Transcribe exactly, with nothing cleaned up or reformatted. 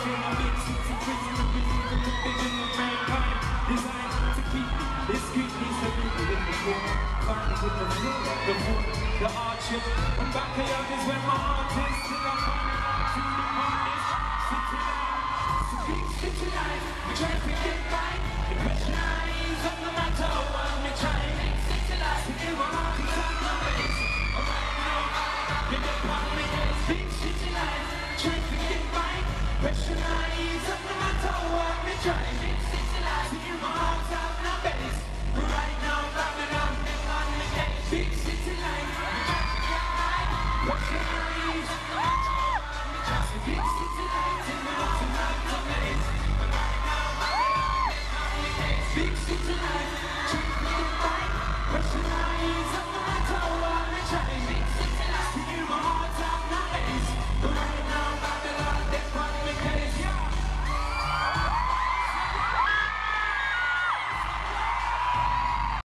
in a big city, prison to believe in the vision of mankind. Designed to keep this street needs to be within the floor. Finally with the floor, the foot, the arches. I'm back here is when my heart is still I'm coming out to the harness. City life, so big city life, we try to get by. The pressure eyes on the matter what we try. Big city life, we give our heart to the base. Alright now, get up on me, big city life, try to get by. Pressure eyes on the matter what we try. Big city life, we give our heart to the base. Right now, Babylon, get on the case. Big city life, we try to get by. Pressure eyes on the matter what we try. Big city life.